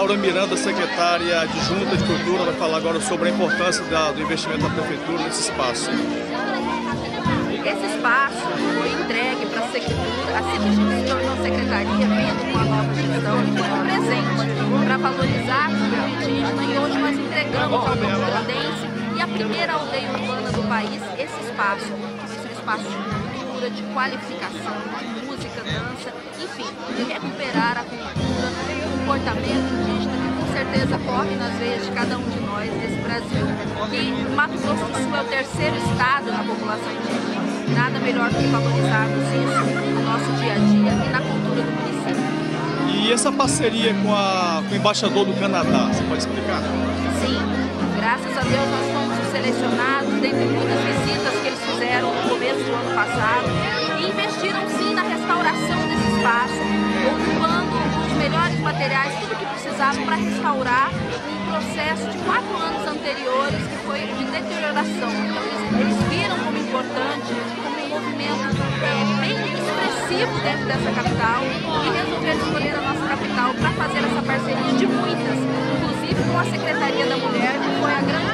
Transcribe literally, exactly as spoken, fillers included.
Laura Miranda, secretária adjunta de Cultura, vai falar agora sobre a importância da, do investimento da Prefeitura nesse espaço. Esse espaço foi entregue para a Secretaria, assim que a gente se tornou secretaria, vindo com a nova gestão, ele foi um presente para valorizar a cultura indígena, e hoje nós entregamos ao povo grandense e a primeira aldeia urbana do país esse espaço, que vai ser um espaço de cultura, de qualificação, de música, dança, enfim, de recuperar a cultura, o comportamento indígena, que com certeza corre nas veias de cada um de nós nesse Brasil. E o Mato Grosso do Sul é o terceiro estado na população indígena. Nada melhor do que valorizarmos isso no nosso dia a dia e na cultura do município. E essa parceria com, a, com o embaixador do Canadá, você pode explicar? Sim, graças a Deus nós fomos selecionados dentre muitas visitas que eles fizeram no começo do ano passado e investiram sim na restauração desse espaço, ocupando os melhores materiais, tudo que precisavam para restaurar um processo de quatro anos anteriores que foi de deterioração. Então eles, eles viram como importante, como um movimento é, bem expressivo dentro dessa capital, e resolveram escolher a nossa capital para fazer essa parceria de muitas, inclusive com a Secretaria da Mulher, que foi a grande